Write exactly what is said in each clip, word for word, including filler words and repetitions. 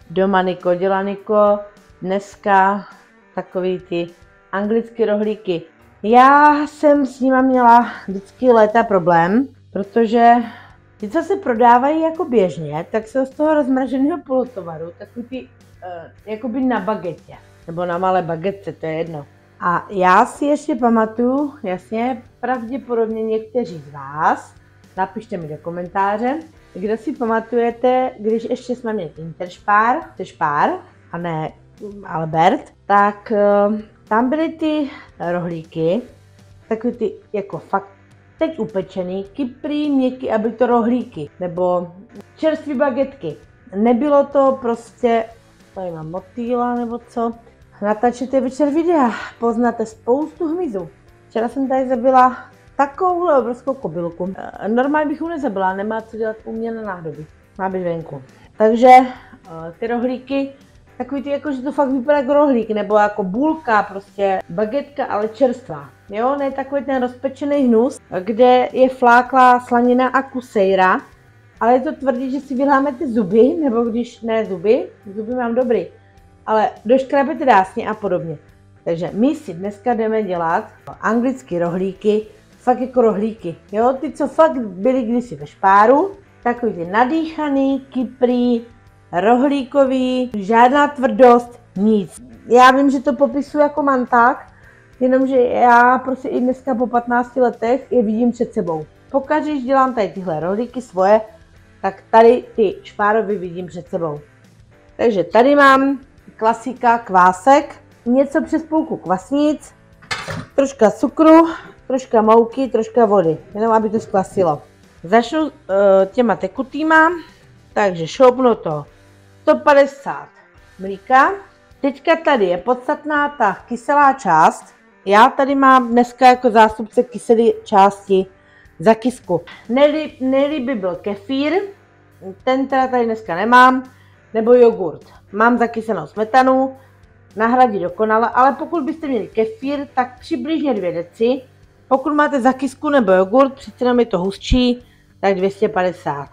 Doma Niko dělá Niko, dneska takový ty anglické rohlíky. Já jsem s nima měla vždycky léta problém, protože ty, co se prodávají jako běžně, tak jsou z toho rozmraženého polotovaru, takový ty uh, jakoby na bagetě, nebo na malé bagetce, to je jedno. A já si ještě pamatuju, jasně, pravděpodobně někteří z vás, napište mi do komentáře, kdo si pamatujete, když ještě jsme měli Interspar, Interspar a ne Albert, tak uh, tam byly ty rohlíky, takový ty jako fakt teď upečený, kyprý, měkký, aby to rohlíky, nebo čerstvé bagetky. Nebylo to prostě, tady mám motýla nebo co, natáčete večer videa, poznáte spoustu hmyzu. Včera jsem tady zabila takovouhle obrovskou kobylku. Normálně bych ji nezabila, nemá co dělat u mě na nádoby, má být venku. Takže ty rohlíky, takový ty jako, že to fakt vypadá jako rohlík, nebo jako bulka, prostě bagetka, ale čerstvá. Jo, ne takový ten rozpečený hnus, kde je fláklá slanina a kusejra, ale je to tvrdý, že si vylámete zuby, nebo když ne zuby, zuby mám dobrý, ale doškrabete dásně a podobně. Takže my si dneska jdeme dělat anglické rohlíky, fakt jako rohlíky. Jo, ty, co fakt byly kdysi ve Špáru, takový ty nadýchaný, kyprý, rohlíkový, žádná tvrdost, nic. Já vím, že to popisuju jako manták, jenomže já prostě i dneska po patnácti letech je vidím před sebou. Pokaždé, když dělám tady tyhle rohlíky svoje, tak tady ty špárovy vidím před sebou. Takže tady mám klasika kvásek, něco přes půlku kvasnic, troška cukru, troška mouky, troška vody, jenom aby to zkvasilo. Začnu uh, těma tekutýma, takže šoupnu to sto padesát mlíka. Teďka tady je podstatná ta kyselá část. Já tady mám dneska jako zástupce kyselé části zakysku. Nejlíp, nejlíp by byl kefír, ten teda tady dneska nemám, nebo jogurt. Mám zakysenou smetanu, nahradí dokonale, ale pokud byste měli kefír, tak přibližně dvě deci. Pokud máte zakysku nebo jogurt, přece jenom je to hustší, tak dvě stě padesát.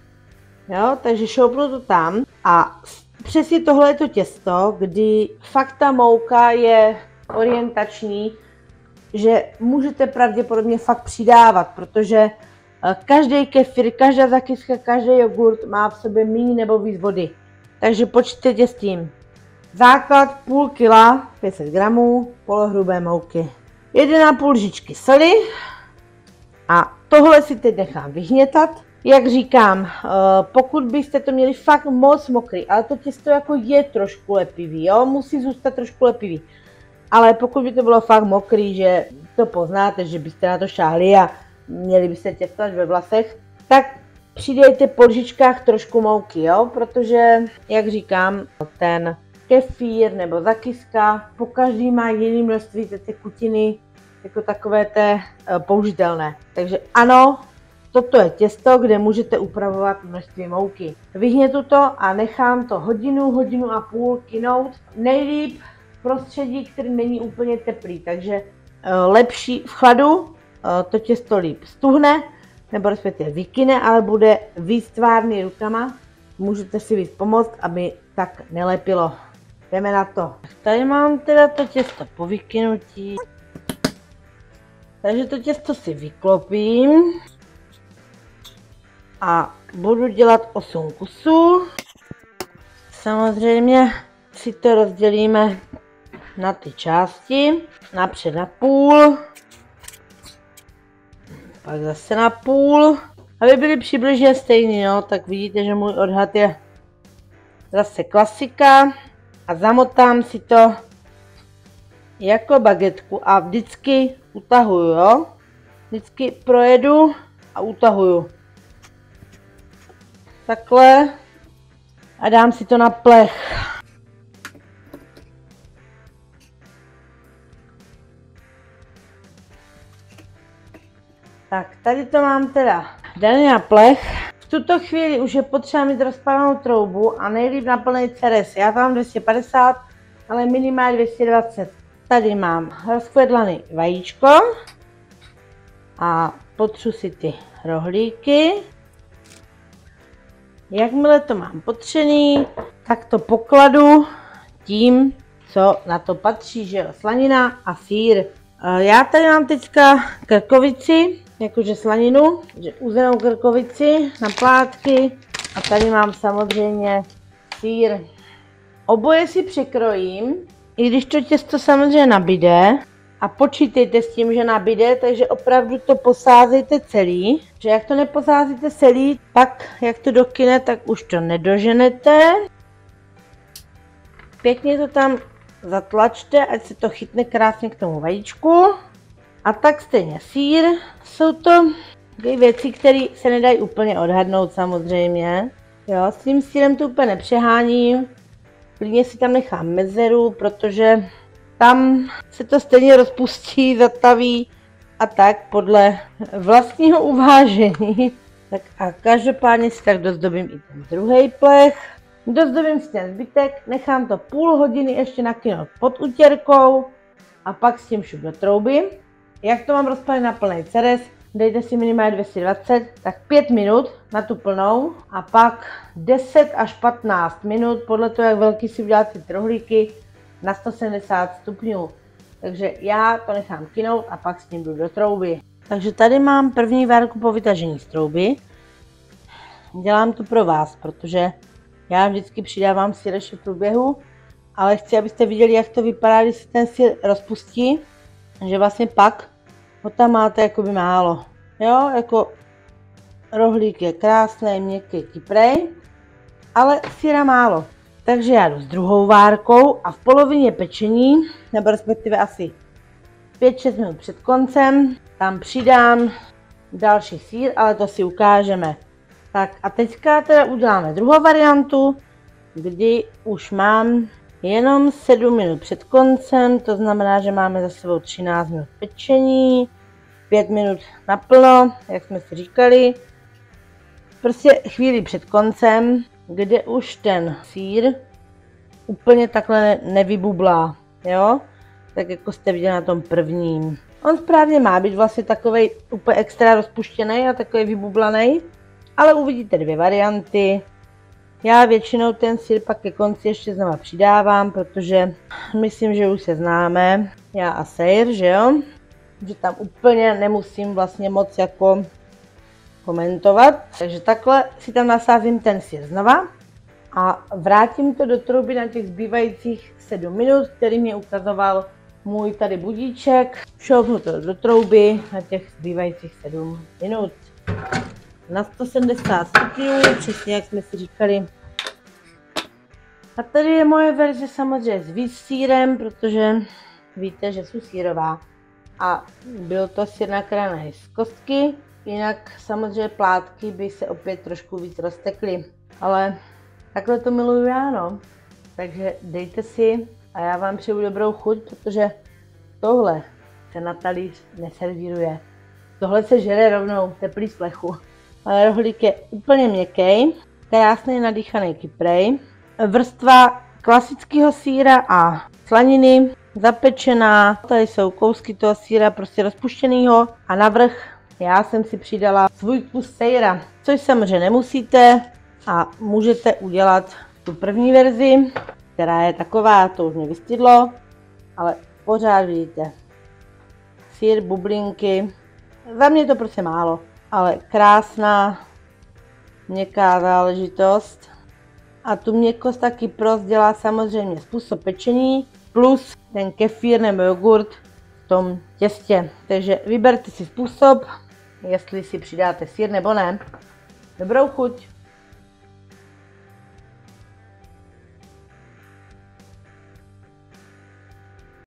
Jo, takže šoupnu to tam a přesně tohle je to těsto, kdy fakt ta mouka je orientační, že můžete pravděpodobně fakt přidávat, protože každý kefir, každá zakyska, každý jogurt má v sobě méně nebo víc vody. Takže počítejte s tím. Základ půl kila, pět set gramů polohrubé mouky. jedna a půl lžičky soli a tohle si teď nechám vyhnětat. Jak říkám, pokud byste to měli fakt moc mokrý, ale to těsto jako je trošku lepivý, jo, musí zůstat trošku lepivý. Ale pokud by to bylo fakt mokrý, že to poznáte, že byste na to šáhli a měli byste těsto až ve vlasech, tak přidejte po lžičkách trošku mouky, jo, protože, jak říkám, ten kefír nebo zakyska po každý má jiný množství té tekutiny, jako takové té použitelné. Takže ano, toto je těsto, kde můžete upravovat množství mouky. Vyhnětu to a nechám to hodinu, hodinu a půl kynout. Nejlíp v prostředí, který není úplně teplý, takže lepší v chladu, to těsto líp stuhne, nebo respektive vykyne, ale bude víc tvárný rukama. Můžete si víc pomoct, aby tak nelepilo. Jdeme na to. Tady mám teda to těsto po vykynutí. Takže to těsto si vyklopím. A budu dělat osm kusů. Samozřejmě si to rozdělíme na ty části. Napřed na půl. Pak zase na půl. Aby byly přibližně stejný, no, tak vidíte, že můj odhad je zase klasika. A zamotám si to jako bagetku a vždycky utahuju, jo. Vždycky projedu a utahuju. Takhle. A dám si to na plech. Tak, tady to mám teda daný na plech. V tuto chvíli už je potřeba mít rozpálenou troubu a nejlíp na plný ceres. Já tam mám dvě stě padesát, ale minimálně dvě stě dvacet. Tady mám rozkvedlaný vajíčko a potřu si ty rohlíky. Jakmile to mám potřený, tak to pokladu tím, co na to patří, že jo, slanina a sýr. Já tady mám teďka krkovici, jakože slaninu, že uzenou krkovici na plátky a tady mám samozřejmě sýr. Oboje si překrojím, i když to těsto samozřejmě nabíde. A počítejte s tím, že nabíde, takže opravdu to posázejte celý. Že jak to neposázíte celý, pak jak to dokyne, tak už to nedoženete. Pěkně to tam zatlačte, ať se to chytne krásně k tomu vajíčku. A tak stejně sýr. Jsou to věci, které se nedají úplně odhadnout samozřejmě. Jo, s tím sýrem to úplně nepřeháním. Klidně si tam nechám mezeru, protože tam se to stejně rozpustí, zataví a tak podle vlastního uvážení. Tak a každopádně si tak dozdobím i ten druhý plech. Dozdobím si ten zbytek, nechám to půl hodiny ještě nakynout pod utěrkou a pak s tím šup do trouby. Jak to mám rozpalit na plný ceres, dejte si minimálně dvě stě dvacet, tak pět minut na tu plnou a pak deset až patnáct minut, podle toho, jak velký si uděláte ty rohlíky, na sto sedmdesát stupňů. Takže já to nechám kynout a pak s ním jdu do trouby. Takže tady mám první várku po vytažení z trouby. Dělám to pro vás, protože já vždycky přidávám sýr ještě v průběhu, ale chci, abyste viděli, jak to vypadá, když se ten sýr rozpustí, že vlastně pak ho tam máte jakoby málo. Jo, jako rohlík je krásný, měkký, kyprej, ale sýra málo. Takže já jdu s druhou várkou a v polovině pečení, nebo respektive asi pět šest minut před koncem, tam přidám další sýr, ale to si ukážeme. Tak a teďka teda uděláme druhou variantu, kdy už mám jenom sedm minut před koncem, to znamená, že máme za sebou třináct minut pečení, pět minut naplno, jak jsme si říkali. Prostě chvíli před koncem, kde už ten sýr úplně takhle nevybublá, jo? Tak jako jste viděli na tom prvním. On správně má být vlastně takovej úplně extra rozpuštěný a takový vybublaný, ale uvidíte dvě varianty. Já většinou ten sýr pak ke konci ještě znova přidávám, protože myslím, že už se známe, já a sejr, že jo? Že tam úplně nemusím vlastně moc jako komentovat. Takže takhle si tam nasázím ten sýr znova a vrátím to do trouby na těch zbývajících sedm minut, který mě ukazoval můj tady budíček. Šoupnu to do trouby na těch zbývajících sedm minut. Na sto sedmdesát stupňů, přesně jak jsme si říkali. A tady je moje verze samozřejmě s víc sýrem, protože víte, že jsou sýrová. A byl to sýr nakrájený z kostky, jinak samozřejmě plátky by se opět trošku víc roztekly. Ale takhle to miluju já, no. Takže dejte si a já vám přeju dobrou chuť, protože tohle se na talíř neservíruje. Tohle se žere rovnou teplý z plechu. Ale rohlík je úplně měkký, krásný nadýchaný kyprej. Vrstva klasického sýra a slaniny, zapečená. Tady jsou kousky toho sýra prostě rozpuštěného a navrch já jsem si přidala svůj kus sejra, což samozřejmě nemusíte a můžete udělat tu první verzi, která je taková, to už mě vystydlo, ale pořád vidíte. Sýr, bublinky, za mě to prostě málo, ale krásná, měkká záležitost. A tu měkkost taky prostě dělá samozřejmě způsob pečení plus ten kefír nebo jogurt v tom těstě. Takže vyberte si způsob, jestli si přidáte sýr nebo ne. Dobrou chuť!